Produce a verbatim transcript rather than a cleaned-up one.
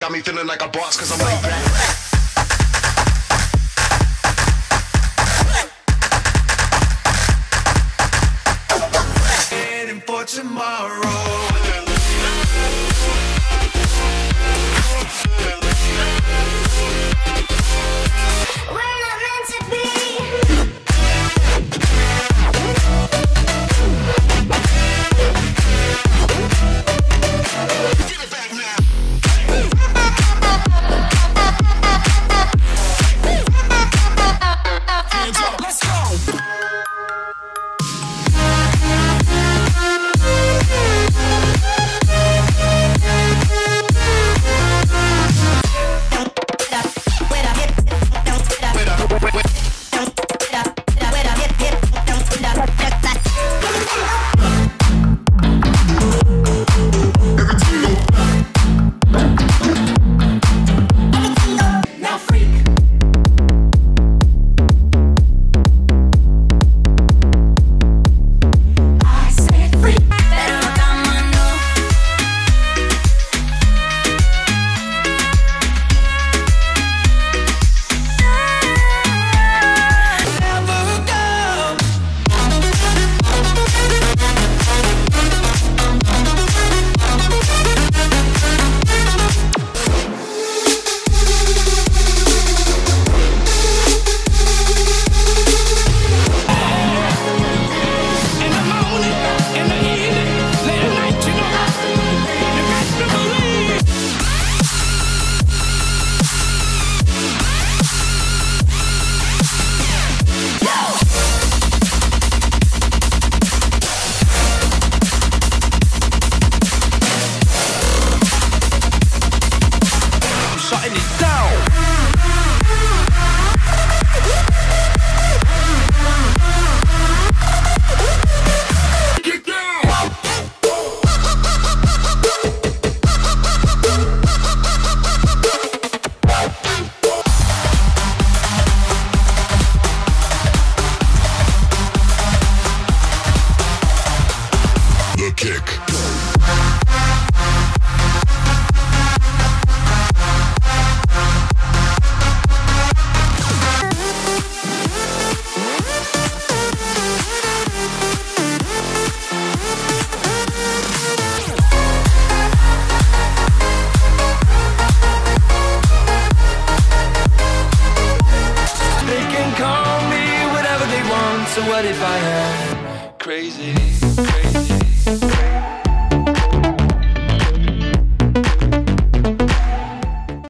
Got me feeling like a boss cause I'm laid back. Waiting for tomorrow. We're not meant to be. Give it back now. Hands up, let's go. So what if I am crazy, crazy?